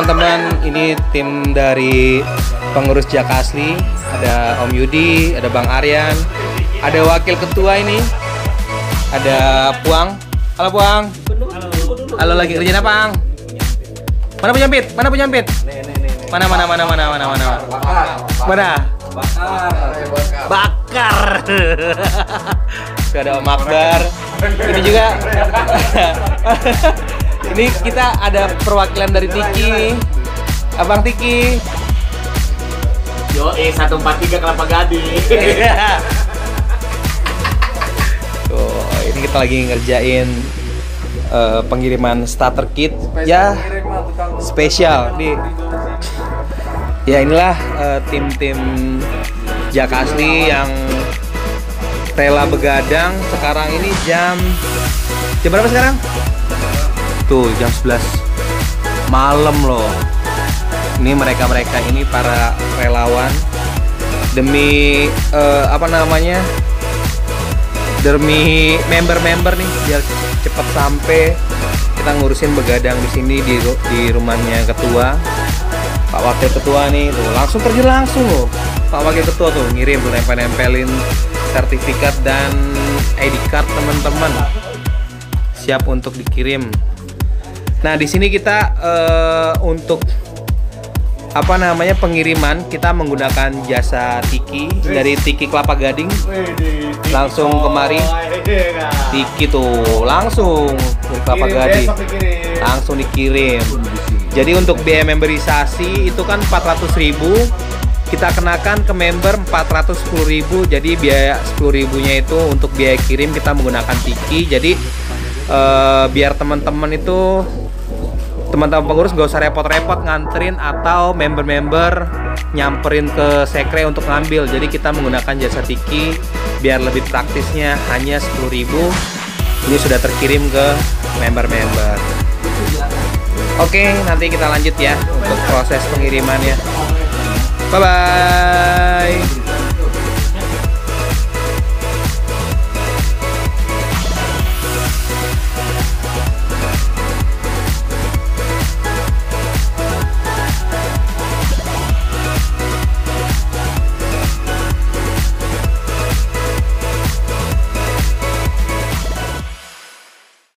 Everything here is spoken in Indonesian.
teman-teman, ini tim dari pengurus Jakasli. Ada Om Yudi, ada Bang Aryan, ada wakil ketua ini, ada Puang. Halo Puang. Halo, lagi kerjaan apa, Ang? Mana penyampit? Mana penyampit? Mana? Bakar. Ada Om Akbar. Ini juga. Ini kita ada perwakilan dari Tiki. Abang Tiki. Yo, 143 Kelapa Gading. Tuh, ini kita lagi ngerjain pengiriman starter kit ya, spesial nih. Ya inilah tim-tim Jakasli yang rela begadang. Sekarang ini jam berapa sekarang? Tuh, jam 11 malam loh. Ini mereka ini para relawan demi demi member-member nih, biar cepat sampai. Kita ngurusin begadang di sini di rumahnya ketua, Pak Wakil Ketua nih. Tuh langsung terjun langsung loh Pak Wakil Ketua, tuh ngirim, tuh nempel-nempelin sertifikat dan ID card teman-teman, siap untuk dikirim. Nah di sini kita untuk pengiriman kita menggunakan jasa Tiki dari Tiki Kelapa Gading. Langsung kemari Tiki tuh langsung dari Kelapa Gading langsung dikirim. Jadi untuk biaya memberisasi itu kan 400.000, kita kenakan ke member 410.000. Jadi biaya 10.000-nya itu untuk biaya kirim kita menggunakan Tiki. Jadi biar teman-teman pengurus gak usah repot-repot nganterin atau member-member nyamperin ke sekre untuk ngambil. Jadi kita menggunakan jasa Tiki biar lebih praktisnya, hanya 10.000. Ini sudah terkirim ke member-member. Oke, nanti kita lanjut ya untuk proses pengirimannya. Bye-bye.